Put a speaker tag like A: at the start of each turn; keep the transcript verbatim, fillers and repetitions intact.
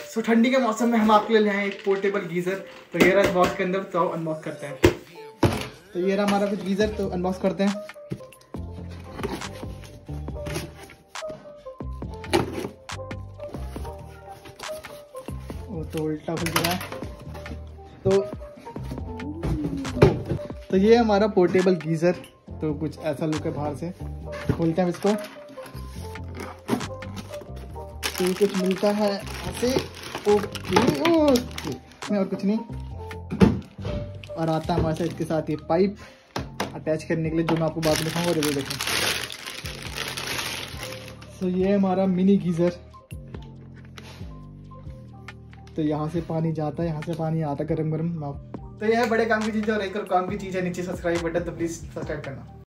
A: सो ठंडी के मौसम में हम आपके लिए ले आए एक पोर्टेबल गीज़र। तो ये रहा बॉक्स के अंदर, तो अनबॉक्स करते हैं। तो ये रहा हमारा कुछ गीज़र, तो अनबॉक्स करते हैं। वो तो उल्टा खुल रहा है। तो तो ये हमारा पोर्टेबल गीज़र। तो कुछ ऐसा लुक है बाहर से। खोलते हैं इसको, तो कुछ मिलता है ऐसे। ओके ओके, और कुछ नहीं। और आता है हमारे साथ इसके साथ ये पाइप अटैच करने के लिए, जो मैं आपको बाद में दिखाऊंगा। और ये देखें, तो ये हमारा मिनी गीज़र। तो यहाँ से पानी जाता है, यहाँ से पानी आता है गरम गरम। तो यह है बड़े काम की चीज़ है, और एक और काम की चीज़ है नीचे सब्सक्राइब बटन, तो प्लीज़ सब्सक्राइब करना।